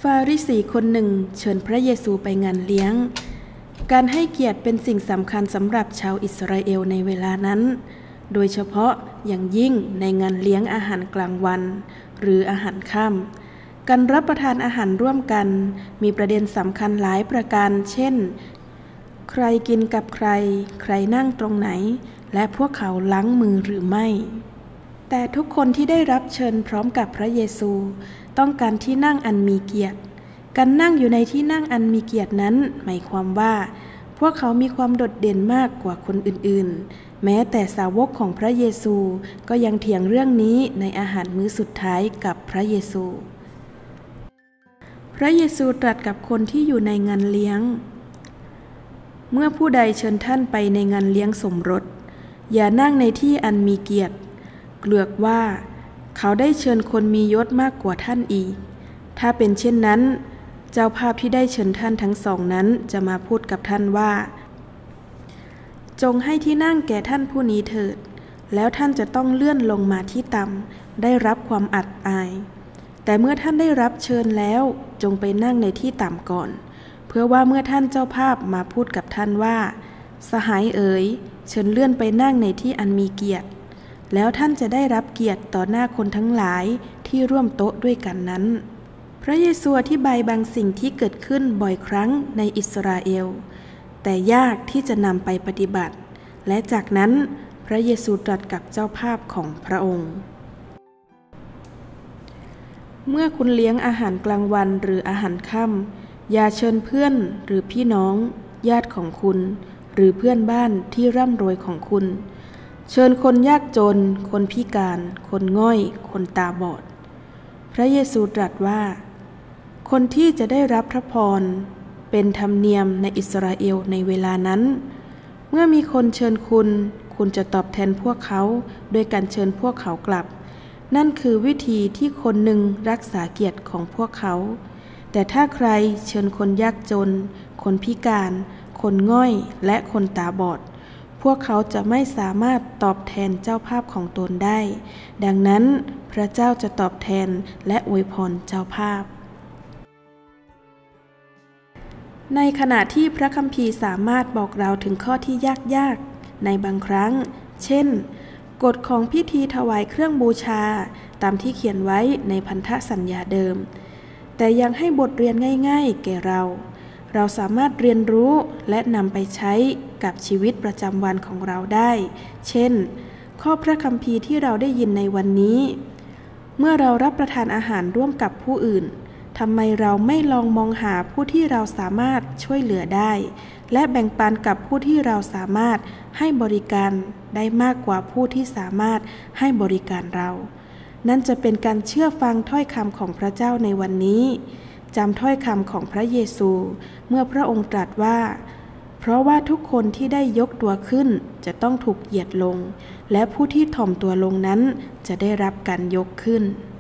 ฟาริสีคนหนึ่งเชิญพระเยซูไปงานเลี้ยงการให้เกียรติเป็นสิ่งสำคัญสำหรับชาวอิสราเอลในเวลานั้นโดยเฉพาะอย่างยิ่งในงานเลี้ยงอาหารกลางวันหรืออาหารค่ำการรับประทานอาหารร่วมกันมีประเด็นสำคัญหลายประการเช่นใครกินกับใครใครนั่งตรงไหนและพวกเขาล้างมือหรือไม่แต่ทุกคนที่ได้รับเชิญพร้อมกับพระเยซูต้องการที่นั่งอันมีเกียรติการนั่งอยู่ในที่นั่งอันมีเกียรตินั้นหมายความว่าพวกเขามีความโดดเด่นมากกว่าคนอื่นๆแม้แต่สาวกของพระเยซูก็ยังเถียงเรื่องนี้ในอาหารมื้อสุดท้ายกับพระเยซูพระเยซูตรัสกับคนที่อยู่ในงานเลี้ยงเมื่อผู้ใดเชิญท่านไปในงานเลี้ยงสมรสอย่านั่งในที่อันมีเกียรติเกลือกว่าเขาได้เชิญคนมียศมากกว่าท่านอีกถ้าเป็นเช่นนั้นเจ้าภาพที่ได้เชิญท่านทั้งสองนั้นจะมาพูดกับท่านว่าจงให้ที่นั่งแก่ท่านผู้นี้เถิดแล้วท่านจะต้องเลื่อนลงมาที่ต่ำได้รับความอับอายแต่เมื่อท่านได้รับเชิญแล้วจงไปนั่งในที่ต่ำก่อนเพื่อว่าเมื่อท่านเจ้าภาพมาพูดกับท่านว่าสหายเอ๋ยเชิญเลื่อนไปนั่งในที่อันมีเกียรติแล้วท่านจะได้รับเกียรติต่อหน้าคนทั้งหลายที่ร่วมโต๊ะด้วยกันนั้นพระเยซูอธิบายบางสิ่งที่เกิดขึ้นบ่อยครั้งในอิสราเอลแต่ยากที่จะนำไปปฏิบัติและจากนั้นพระเยซูตรัสกับเจ้าภาพของพระองค์เมื่อคุณเลี้ยงอาหารกลางวันหรืออาหารค่ำอย่าเชิญเพื่อนหรือพี่น้องญาติของคุณหรือเพื่อนบ้านที่ร่ำรวยของคุณเชิญคนยากจนคนพิการคนง่อยคนตาบอดพระเยซูตรัสว่าคนที่จะได้รับพระพรเป็นธรรมเนียมในอิสราเอลในเวลานั้นเมื่อมีคนเชิญคุณจะตอบแทนพวกเขาโดยการเชิญพวกเขากลับนั่นคือวิธีที่คนหนึ่งรักษาเกียรติของพวกเขาแต่ถ้าใครเชิญคนยากจนคนพิการคนง่อยและคนตาบอดพวกเขาจะไม่สามารถตอบแทนเจ้าภาพของตนได้ดังนั้นพระเจ้าจะตอบแทนและอวยพรเจ้าภาพในขณะที่พระคัมภีร์สามารถบอกเราถึงข้อที่ยากในบางครั้งเช่นกฎของพิธีถวายเครื่องบูชาตามที่เขียนไว้ในพันธสัญญาเดิมแต่ยังให้บทเรียนง่ายๆแก่เราสามารถเรียนรู้และนำไปใช้กับชีวิตประจำวันของเราได้เช่นข้อพระคัมภีร์ที่เราได้ยินในวันนี้เมื่อเรารับประทานอาหารร่วมกับผู้อื่นทำไมเราไม่ลองมองหาผู้ที่เราสามารถช่วยเหลือได้และแบ่งปันกับผู้ที่เราสามารถให้บริการได้มากกว่าผู้ที่สามารถให้บริการเรานั่นจะเป็นการเชื่อฟังถ้อยคำของพระเจ้าในวันนี้จำถ้อยคำของพระเยซูเมื่อพระองค์ตรัสว่าเพราะว่าทุกคนที่ได้ยกตัวขึ้นจะต้องถูกเหยียดลงและผู้ที่ถ่อมตัวลงนั้นจะได้รับการยกขึ้น